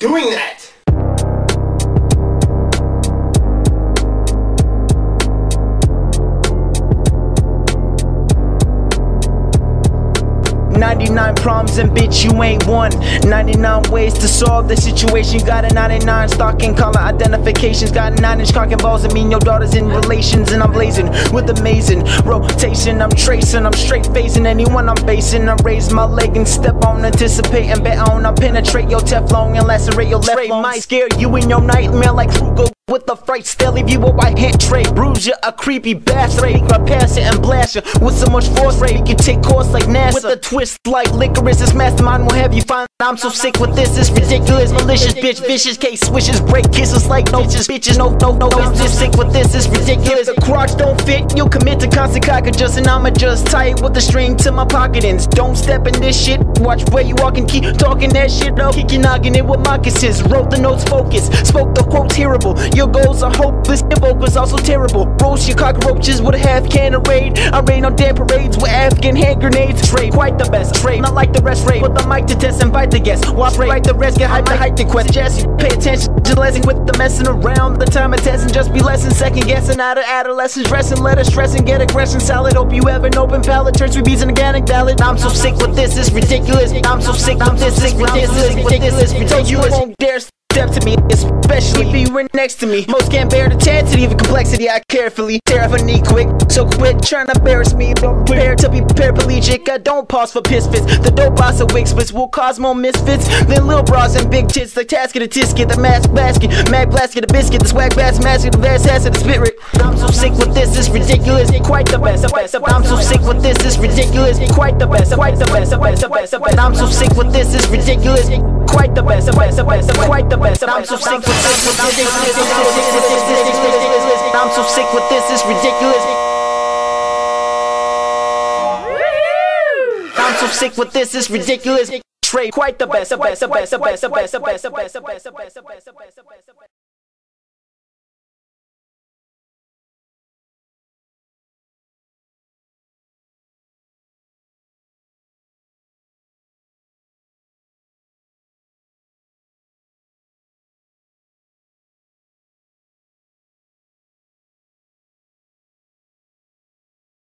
doing that. 99 problems and bitch you ain't one. 99 ways to solve the situation. Got a 99 stocking collar identifications. Got 9-inch cock and balls and me and your daughter's in relations. And I'm blazing with amazing rotation. I'm tracing, I'm straight facing anyone I'm basing. I raise my leg and step on, anticipating, bet on. I penetrate your Teflon and lacerate your left lung. Might scare you in your nightmare like Kruger with the fright. Still leave you a white hand tray. Bruise you, a creepy bastard. I pass it and blast you with so much force rate. You can take course like NASA with a twist like licorice. This mastermind will have you find I'm so sick with this. It's ridiculous, malicious, bitch, vicious. Case swishes, break kisses like no bitches. No, it's just sick with this. It's ridiculous. If the crotch don't fit, you'll commit to constant cock adjust, and I'ma just tie it with the string to my pocket ends. Don't step in this shit. Watch where you walk and keep talking that shit up. Kick your noggin in with moccasins. Wrote the notes, focus. Spoke the quotes, hearable. Your goals are hopeless, your vocals also terrible. Roast your cockroaches with a half can of raid. I rain on damn parades with Afghan hand grenades. Trade quite the best, trade not like the rest. Raid put the mic to test, invite the guests. Watch right the rest, get hype the hype the quest. Jesse, pay attention, just lesson with the messing around. The time of testing, just be less than second guessing. Out of adolescence, dressing, let us stress and get aggression. Salad, hope you have an open palate. Turns 3 B's an organic ballad. I'm so sick with this, it's ridiculous. I'm so sick with this, it's ridiculous. You won't dare step to me, especially if you were next to me. Most can't bear the intensity of a complexity. I carefully tear off a knee quick, so quit trying to embarrass me. Don't prepare to be paraplegic. I don't pause for piss fits. The dope boss of wig splits will cause more misfits than little bras and big tits. The task of the tisket, the mask basket, mag basket, the biscuit, the swag bass mask, the vast ass of the spirit. I'm so sick with this, it's ridiculous. Quite the best. I'm so sick with this, it's ridiculous. Quite the best. I'm so sick with this, it's ridiculous. Quite the best. Quite the best. I'm so sick with this. I'm so sick with this. It's ridiculous. I'm so sick with this. It's ridiculous. Trade quite the best.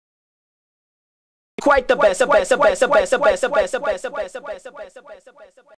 Quite the best.